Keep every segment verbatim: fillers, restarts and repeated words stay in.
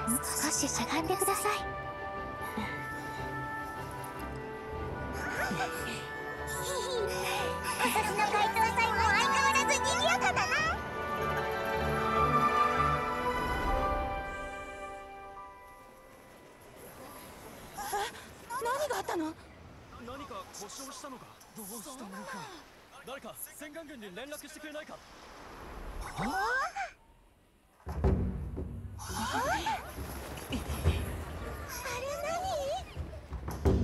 少ししゃがんでください。今年の怪盗祭も相変わらず賑やかだな。 何があったの？ 何か故障したのか。どうしたのか。誰か戦艦軍に連絡してくれないか。 はあ？はあ？あれ何？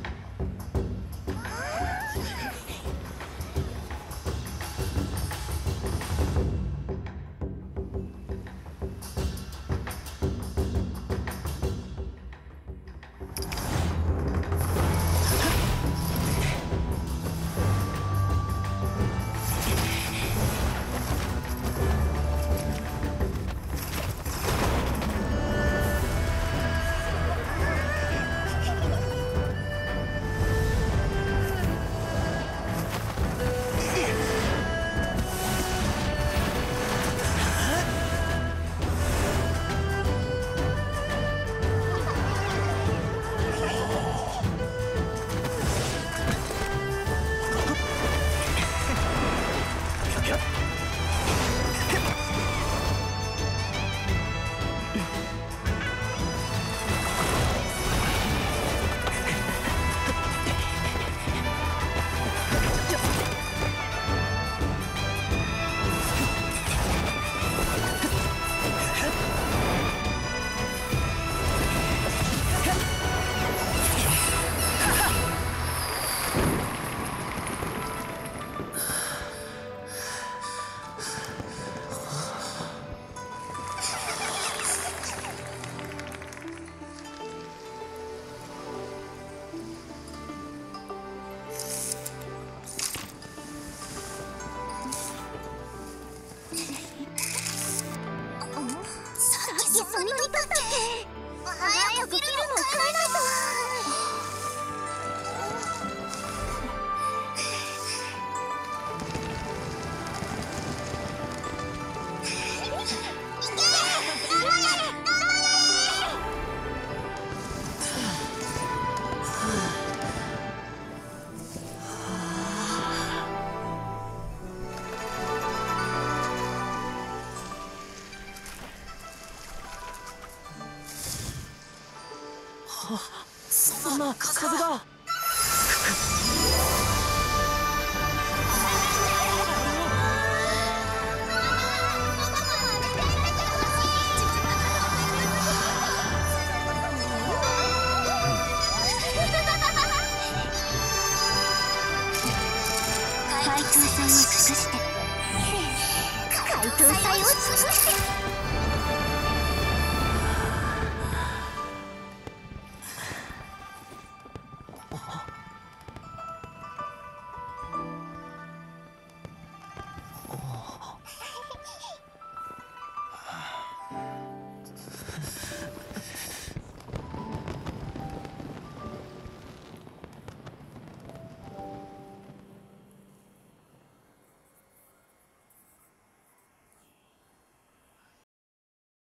そんなに経ったっけ？早くギルも帰らないと。 そんな風が。 怪盗祭を尽くして怪盗祭を尽くして